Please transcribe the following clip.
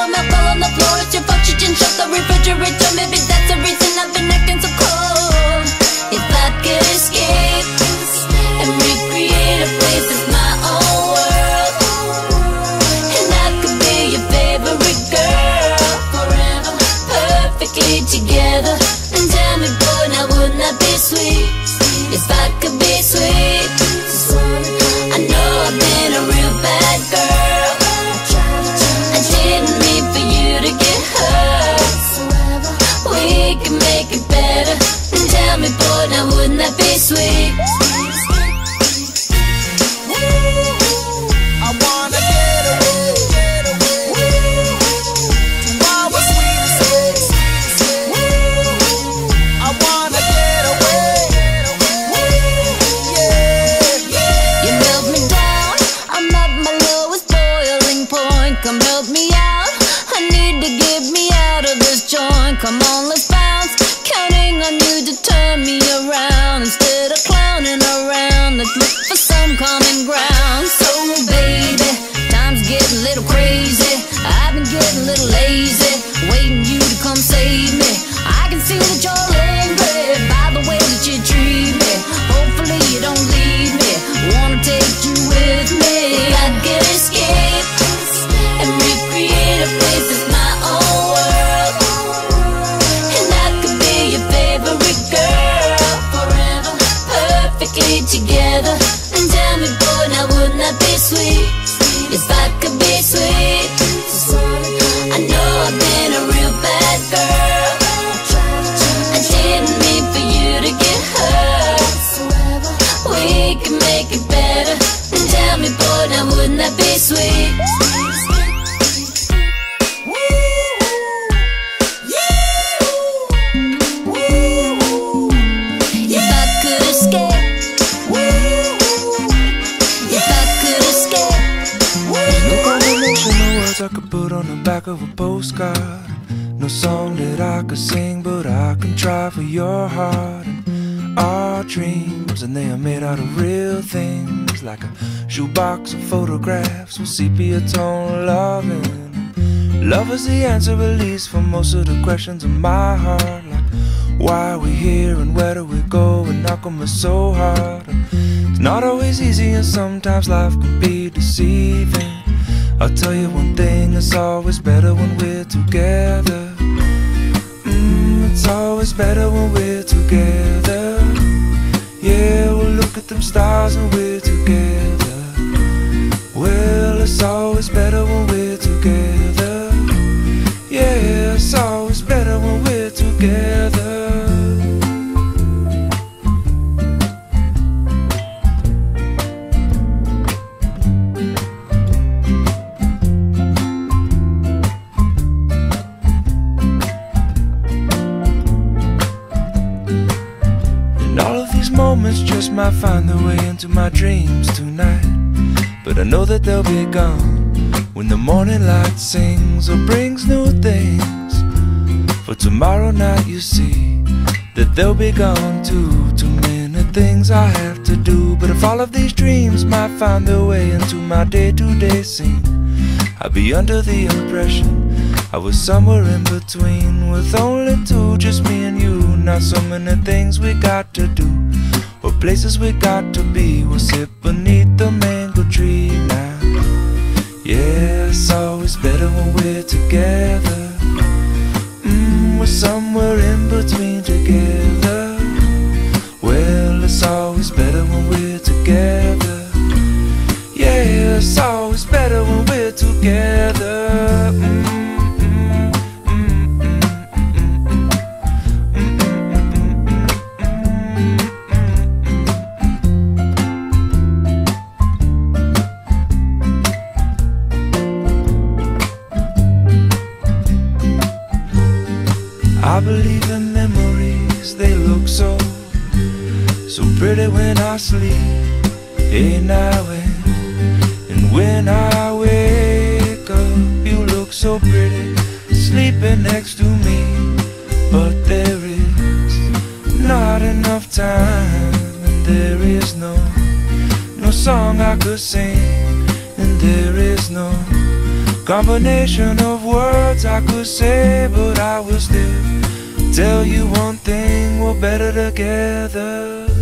my mouth all on the floor. It's your fault you didn't shut the refrigerator. Maybe that's the reason I've been acting so cold. If I could escape and recreate a place that's my own world, and I could be your favorite girl forever, perfectly together. And tell me, boy, now wouldn't that be sweet? If I could be sweet. I know I've been a real bad girl. I didn't mean for you to get hurt. We can make it better. And tell me, boy, now wouldn't that be sweet? I wanna get away to our sweet escape. I wanna get away, yeah. You held me down, I'm at my lowest boiling point. Come help me out, I need to get me out of this joint. Come on, let's bounce, counting on you to turn me around. Instead of clowning around, let's look for some common ground. So baby, time's getting a little crazy. I've been getting a little lazy, waiting you to come save me. I can see that you're angry by the way that you treat me. Hopefully you don't leave me, wanna take you with me. I could escape and recreate a place that's my own world, and I could be your favorite girl forever, perfectly together. And tell me, boy, now wouldn't that be sweet? If I could be sweet. I know I've been a real bad girl. I didn't mean for you to get hurt. We can make it better. And tell me, boy, now wouldn't that be sweet? If I could escape, if I could escape. No combination of words I could put on the back of a postcard. No song that I could sing, but I can try for your heart. And our dreams, and they are made out of real things, like a shoebox of photographs with sepia tone loving. Love is the answer, at least, for most of the questions in my heart, like why are we here and where do we go, and how come it's so hard. And it's not always easy, and sometimes life can be deceiving. I'll tell you one thing, it's always better when we're together. It's always better when we're together. Yeah, we'll look at them stars when we're together. Well, it's always better when we're together. Yeah, it's always better when we're together. Moments just might find their way into my dreams tonight, but I know that they'll be gone when the morning light sings or brings new things. For tomorrow night you see that they'll be gone too. Too many things I have to do, but if all of these dreams might find their way into my day-to-day scene, I'd be under the impression I was somewhere in between, with only two, just me and you. Not so many things we got to do, or places we got to be. We'll sit beneath the mango tree now. Yeah, it's always better when we're together. We're somewhere in between together. Well, it's always better when we're together. Yeah, it's always better when we're together. I believe in memories, they look so pretty when I sleep. Hey now and when I wake up, you look so pretty sleeping next to me. But there is not enough time, and there is no song I could sing, and there is no Combination of words I could say, but I will still tell you one thing: we're better together.